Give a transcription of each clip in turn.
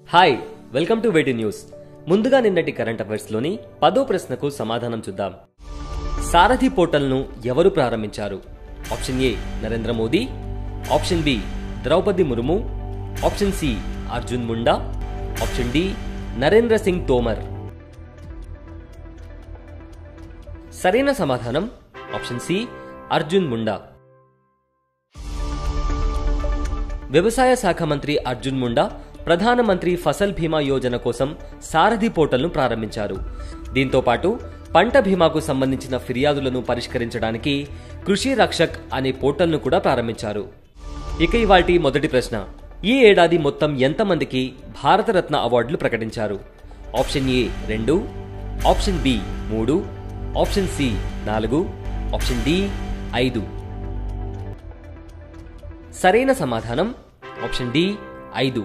Hi, welcome to వేటి news. ముందుగా నిన్నటి కరెంట్ అఫైర్స్ లోని 10వ ప్రశ్నకు సమాధానం చూద్దాం. సారథి పోర్టల్ను ఎవరు ప్రారంభించారు? Option A Narendra Modi, option B Droupadi Murmu, option C Arjun Munda, option D Narendra Singh Tomar. సరైన సమాధానం ఆప్షన్ సి అర్జున్ ముండా. వ్యవసాయ శాఖ మంత్రి అర్జున్ ముండా ప్రధానమంత్రి ఫసల్ బీమా యోజన కోసం సారథి పోర్టల్ను ప్రారంభించారు. దీంతో పాటు పంట బీమాకు సంబంధించిన ఫిర్యాదులను పరిష్కరించడానికి కృషి రక్షక్ అనే పోర్టల్ను కూడా ప్రారంభించారు. ఇక ఇవాల్టి మొదటి ప్రశ్న, ఈ ఏడాది మొత్తం ఎంతమందికి భారతరత్న అవార్డులు ప్రకటించారు? Option A 2, option B 3, option C 4, option D 5. సరైన సమాధానం ఆప్షన్ డి 5.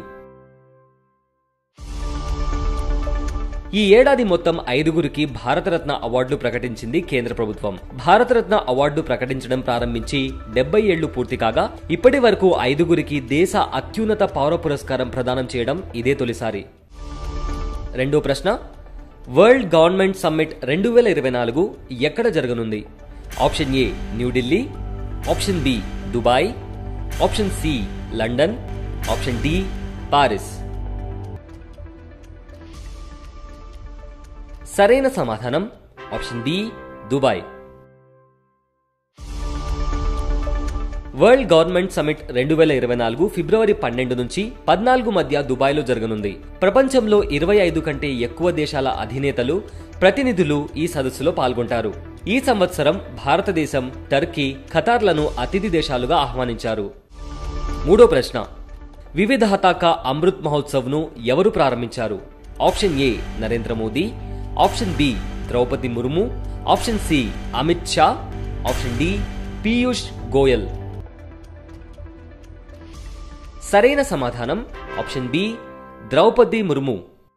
ఈ ఏడాది మొత్తం 5గురికి భారతరత్న అవార్డులు ప్రకటించింది కేంద్ర ప్రభుత్వం. భారతరత్న అవార్డు ప్రకటించడం ప్రారంభించి 70 ఏళ్లు పూర్తి కాగా ఇప్పటి వరకు 5గురికి దేశ అత్యున్నత పౌర పురస్కారం ప్రదానం చేయడం ఇదే తొలిసారి. రెండో ప్రశ్న, వరల్డ్ గవర్నమెంట్ సమ్మిట్ 2024 ఎక్కడ జరగనుంది? Option A New Delhi, option B Dubai, option C London, option D Paris. సరైన సమాధానం option B Dubai. World government summit 2024 ఫిబ్రవరి 12 నుంచి 14 మధ్య దుబాయ్లో జరగనుంది. ప్రపంచంలో 25 కంటే ఎక్కువ దేశాల అధినేతలు, ప్రతినిధులు ఈ సదస్సులో పాల్గొంటారు. ఈ సంవత్సరం భారతదేశం, టర్కీ, ఖతార్లను అతిథి దేశాలుగా ఆహ్వానించారు. మూడో ప్రశ్న, వివిధతా కా అమృత్ మహోత్సవ్ను ఎవరు ప్రారంభించారు? Option A Narendra Modi, option B Droupadi Murmu, option C Amit Shah, option D Piyush Goyal. సరైన సమాధానం ఆప్షన్ బి ద్రౌపది ముర్ము.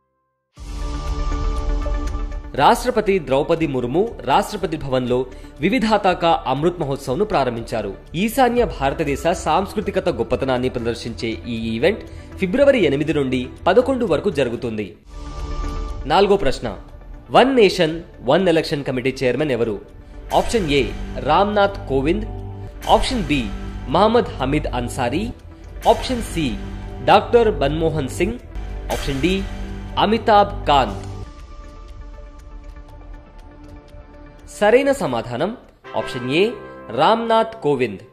రాష్ట్రపతి ద్రౌపది ముర్ము రాష్ట్రపతి భవన్లో వివిధతా కా అమృత్ మహోత్సవ్ను ప్రారంభించారు. ఈశాన్య భారతదేశ సాంస్కృతికత గొప్పతనాన్ని ప్రదర్శించే ఈ ఈవెంట్ ఫిబ్రవరి 8 నుండి 11 వరకు జరుగుతుంది. నాలుగో ప్రశ్న, one nation one election committee chairman ఎవరు? Option A Ramnath Kovind, option B Mohammad Hamid Ansari, option C doctor Manmohan Singh, option D Amitabh Kant. సరైన సమాధానం ఆప్షన్ ఏ రామ్నాథ్ కోవింద్.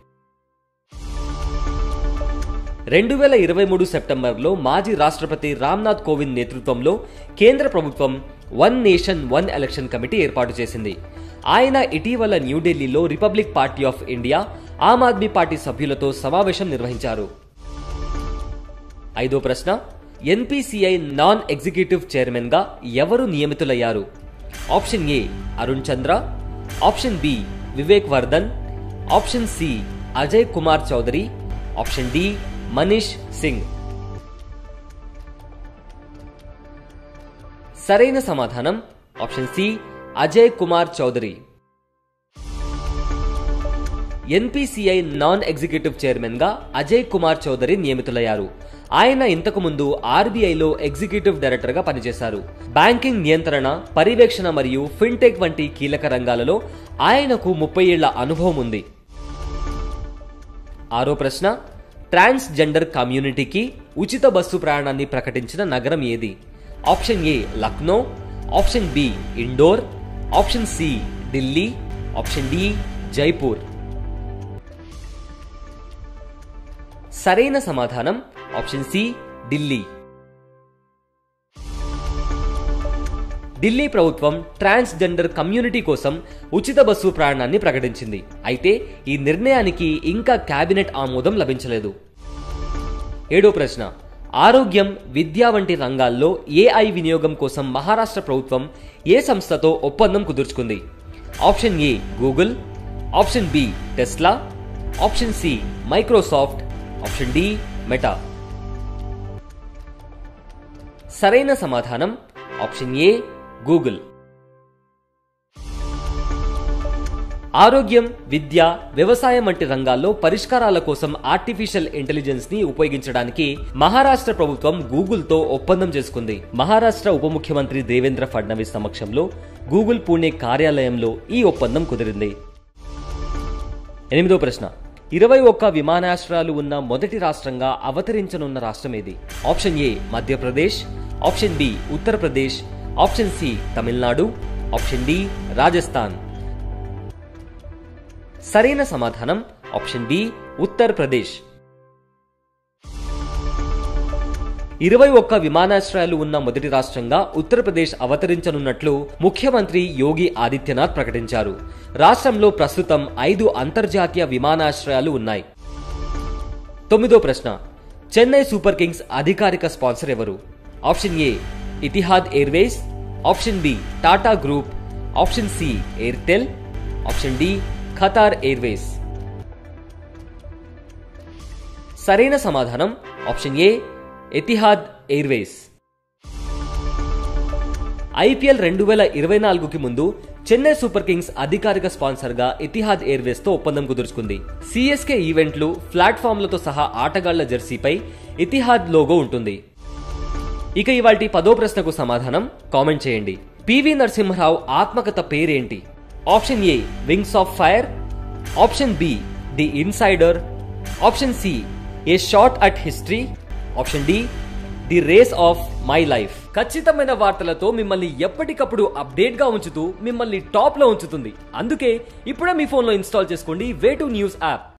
2023 సెప్టెంబర్లో మాజీ రాష్ట్రపతి రామ్నాథ్ కోవింద్ నేతృత్వంలో కేంద్ర ప్రభుత్వం one nation one election committee ఏర్పాటు చేసింది. ఆయన ఇటీవల న్యూఢిల్లీలో Republic Party of India, Aam Aadmi Party సభ్యులతో సమావేశం నిర్వహించారు. ఐదో ప్రశ్న, ఎన్పీసీఐ నాన్ ఎగ్జిక్యూటివ్ చైర్మన్ గా ఎవరు నియమితులయ్యారు? Option A Arun Chandra, option B Vivek Vardhan, option C Ajay Kumar Chaudhary, option D Manish Singh. సరైన సమాధానం option C Ajay Kumar Chaudhary. NPCI non executive chairman గా అజయ్ కుమార్ చౌదరి నియమితులయ్యారు. ఆయన ఇంతకు ముందు ఆర్బీఐలో ఎగ్జిక్యూటివ్ డైరెక్టర్ గా పనిచేశారు. బ్యాంకింగ్ నియంత్రణ, పర్యవేక్షణ మరియు ఫిన్టెక్ వంటి కీలక రంగాలలో ఆయనకు 30 ఏళ్ల అనుభవం ఉంది. ఆరో ప్రశ్న, ట్రాన్స్ జెండర్ కమ్యూనిటీకి ఉచిత బస్సు ప్రయాణాన్ని ప్రకటించిన నగరం ఏది? Option A Lucknow, option B Indore, option C Delhi, option D Jaipur. సరైన సమాధానం ఆప్షన్ సి ఢిల్లీ. ఢిల్లీ ప్రభుత్వం ట్రాన్స్ జెండర్ కమ్యూనిటీ కోసం ఉచిత బస్సు ప్రయాణాన్ని ప్రకటించింది. అయితే ఈ నిర్ణయానికి ఇంకా కేబినెట్ ఆమోదం లభించలేదు. ఏడో ప్రశ్న, ఆరోగ్యం, విద్య వంటి రంగాల్లో ఏఐ వినియోగం కోసం మహారాష్ట్ర ప్రభుత్వం ఏ సంస్థతో ఒప్పందం కుదుర్చుకుంది? Option A Google, option B Tesla, option C Microsoft, option D Meta. సరైన సమాధానం ఆప్షన్ ఏ గూగుల్. ఆరోగ్యం, విద్య, వ్యవసాయం వంటి రంగాల్లో పరిష్కారాల కోసం ఆర్టిఫిషియల్ ఇంటెలిజెన్స్ ని ఉపయోగించడానికి మహారాష్ట్ర ప్రభుత్వం గూగుల్తో ఒప్పందం చేసుకుంది. మహారాష్ట్ర ఉప ముఖ్యమంత్రి దేవేంద్ర ఫడ్నవీస్ సమక్షంలో గూగుల్ పూణే కార్యాలయంలో ఈ ఒప్పందం కుదిరింది. 8వ ప్రశ్న. 21 విమానాశ్రయాలు ఉన్న మొదటి రాష్ట్రంగా అవతరించనున్న రాష్ట్రం ఏది? Option A Madhya Pradesh, option B Uttar Pradesh, option C Tamil Nadu, option D Rajasthan. సరైన సమాధానం ఆప్షన్ బి ఉత్తరప్రదేశ్. 21 విమానాశ్రయాలు ఉన్న మొదటి రాష్ట్రంగా ఉత్తరప్రదేశ్ అవతరించనున్నట్లు ముఖ్యమంత్రి యోగి ఆదిత్యనాథ్ ప్రకటించారు. రాష్ట్రంలో ప్రస్తుతం 5 అంతర్జాతీయ విమానాశ్రయాలు ఉన్నాయి. 9వ ప్రశ్న. చెన్నై సూపర్ కింగ్స్ అధికారిక స్పాన్సర్ ఎవరు? Option A Etihad Airways, option B Tata Group, option C Airtel, option D Qatar Airways. సరైన సమాధానం option A Etihad Airways. IPL 2024కి ముందు చెన్నై సూపర్ కింగ్స్ అధికారిక స్పాన్సర్ గా ఎతిహాద్ ఎయిర్వేస్ తో ఒప్పందం కుదుర్చుకుంది. సిఎస్కే ఈవెంట్లు, ప్లాట్ఫామ్లతో సహా ఆటగాళ్ల జెర్సీపై ఎతిహాద్ లోగో ఉంటుంది. ఇక ఇవాల్టి 10వ ప్రశ్నకు సమాధానం కామెంట్ చేయండి. పివి నరసింహరావు ఆత్మకథ పేరేంటి? Option A wings of fire, option B the insider, option C a shot at history, option D the race of my life. ఖచ్చితమైన వార్తలతో మిమ్మల్ని ఎప్పటికప్పుడు అప్డేట్ గా ఉంచుతూ మిమ్మల్ని టాప్ లో ఉంచుతుంది. అందుకే ఇప్పుడే మీ ఫోన్లో ఇన్స్టాల్ చేసుకోండి వే2 న్యూస్ యాప్.